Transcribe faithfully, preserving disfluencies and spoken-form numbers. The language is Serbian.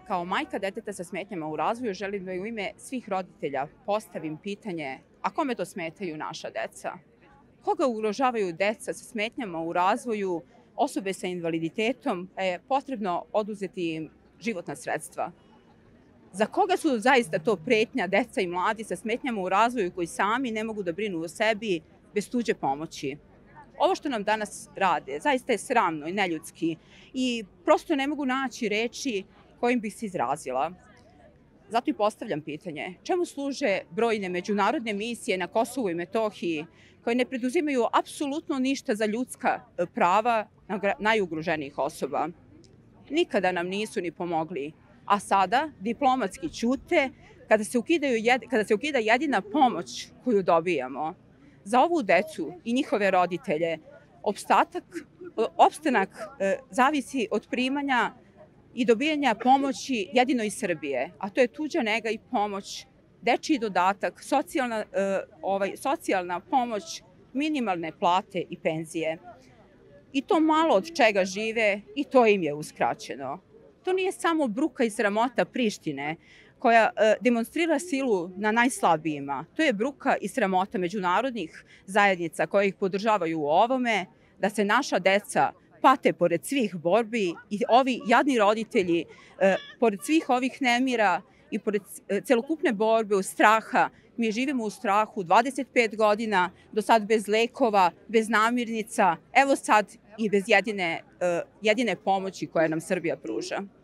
Kao majka deteta sa smetnjama u razvoju želim da u ime svih roditelja postavim pitanje: a kome to smetaju naša deca? Koga ugrožavaju deca sa smetnjama u razvoju, osobe sa invaliditetom, pa je potrebno oduzeti im životna sredstva? Za koga su zaista to pretnja deca i mladi sa smetnjama u razvoju koji sami ne mogu da brinu o sebi bez tuđe pomoći? Ovo što nam danas rade zaista je sramno i neljudski i prosto ne mogu naći reči kojim bih se izrazila. Zato i postavljam pitanje: čemu služe brojne međunarodne misije na Kosovu i Metohiji koje ne preduzimaju apsolutno ništa za ljudska prava najugroženijih osoba? Nikada nam nisu ni pomogli, a sada diplomatski ćute kada se, ukidaju, kada se ukida jedina pomoć koju dobijamo. Za ovu decu i njihove roditelje opstatak, opstanak e, zavisi od primanja i dobijanja pomoći jedino iz Srbije, a to je tuđa nega i pomoć, dečiji dodatak, socijalna, e, ovaj, socijalna pomoć, minimalne plate i penzije. I to malo od čega žive i to im je uskraćeno. To nije samo bruka i sramota Prištine koja e, demonstrira silu na najslabijima. To je bruka i sramota međunarodnih zajednica koje ih podržavaju u ovome, da se naša deca pate pored svih borbi i ovi jadni roditelji, e, pored svih ovih nemira i pored celokupne borbe u straha. Mi živimo u strahu dvadeset pet godina, do sad bez lekova, bez namirnica, evo sad i bez jedine, e, jedine pomoći koje nam Srbija pruža.